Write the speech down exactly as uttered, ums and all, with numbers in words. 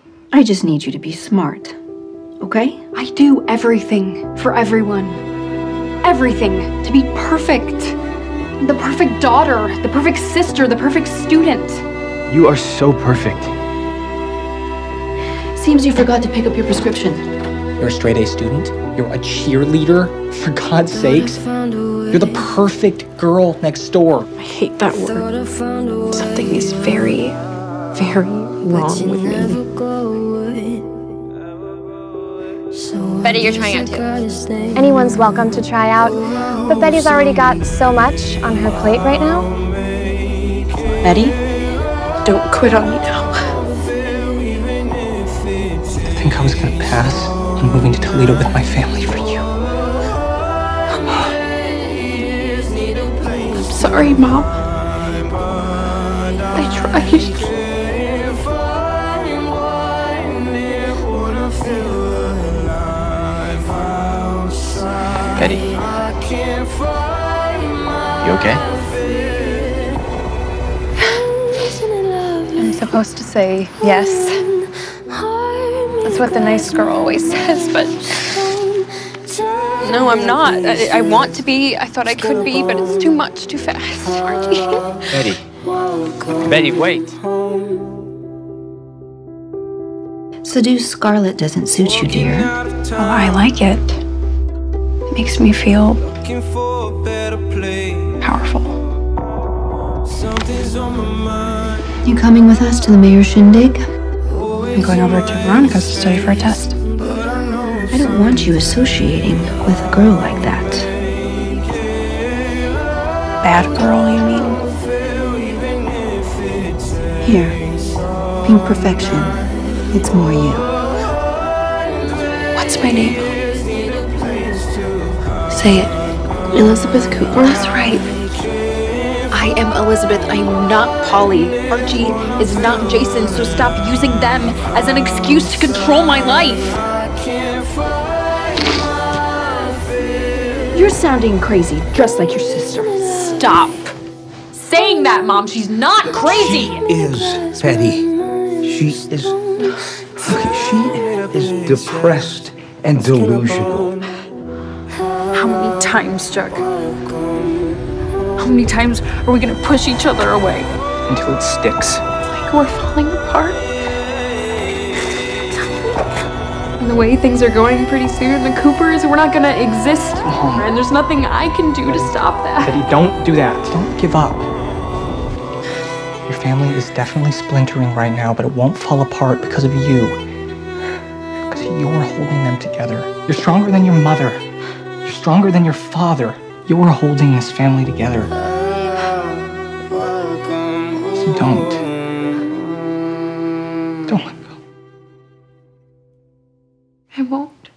I just need you to be smart, okay? I do everything for everyone. Everything to be perfect. The perfect daughter, the perfect sister, the perfect student. You are so perfect. Seems you forgot to pick up your prescription. You're a straight-A student. You're a cheerleader, for God's sakes. You're the perfect girl next door. I hate that word. Something is very, very wrong with me. Betty, you're trying out too. Anyone's welcome to try out, but Betty's already got so much on her plate right now. Betty? Don't quit on me now. I think I was gonna pass on moving to Toledo with my family for you. I'm sorry, Mom. I tried. Betty. You okay? I'm supposed to say yes. That's what the nice girl always says, but No, I'm not. I, I want to be. I thought I could be, but it's too much, too fast. Archie. Betty. Betty, wait. Seduce Scarlet doesn't suit you, dear. Oh, I like it. It makes me feel powerful. You coming with us to the mayor's shindig? I'm going over to Veronica's to study for a test. I don't want you associating with a girl like that. Bad girl, you mean? Here, pink perfection. It's more you. What's my name? Say it. Elizabeth Cooper. That's right. I am Elizabeth. I am not Polly. Archie is not Jason, so stop using them as an excuse to control my life. You're sounding crazy, just like your sister. Stop saying that, Mom. She's not crazy. She is, Betty. She is... She is depressed and delusional. How many times, Chuck? How many times are we gonna push each other away? Until it sticks. Like we're falling apart. And the way things are going pretty soon, the Coopers, we're not gonna exist anymore, and there's nothing I can do to stop that. Betty, don't do that. Don't give up. Your family is definitely splintering right now, but it won't fall apart because of you. Because you're holding them together. You're stronger than your mother. You're stronger than your father. You're holding this family together. So don't. Don't let go. I won't.